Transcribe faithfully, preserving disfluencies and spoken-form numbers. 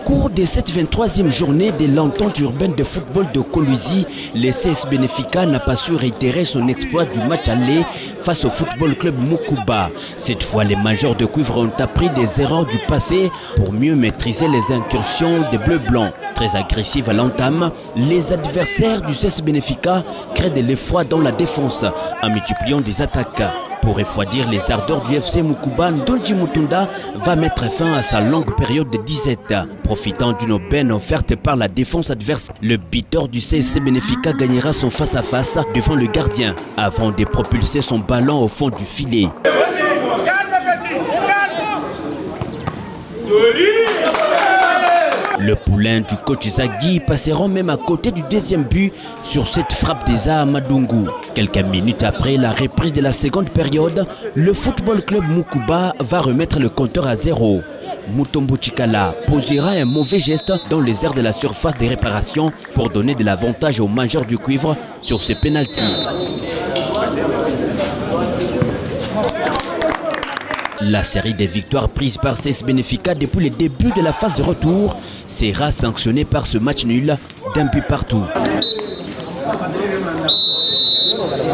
cours de cette vingt-troisième journée de l'entente urbaine de football de Kolwezi, le C S Benfica n'a pas su réitérer son exploit du match aller face au football club Mukuba. Cette fois, les majors de cuivre ont appris des erreurs du passé pour mieux maîtriser les incursions des Bleus-Blancs. Très agressifs à l'entame, les adversaires du C S Benfica créent de l'effroi dans la défense en multipliant des attaques. Pour refroidir les ardeurs du F C Mukuba, Ndonji Mutunda va mettre fin à sa longue période de disette. Profitant d'une aubaine offerte par la défense adverse, le buteur du C S Benfica gagnera son face-à-face devant le gardien avant de propulser son ballon au fond du filet. Le poulain du coach Zagui passeront même à côté du deuxième but sur cette frappe d'Eza Amadungu. Quelques minutes après la reprise de la seconde période, le football club Mukuba va remettre le compteur à zéro. Mutombo Chikala posera un mauvais geste dans les airs de la surface de réparation pour donner de l'avantage aux majors du cuivre sur ce pénalty. La série des victoires prises par C S Benfica depuis le début de la phase de retour sera sanctionnée par ce match nul d'un but partout.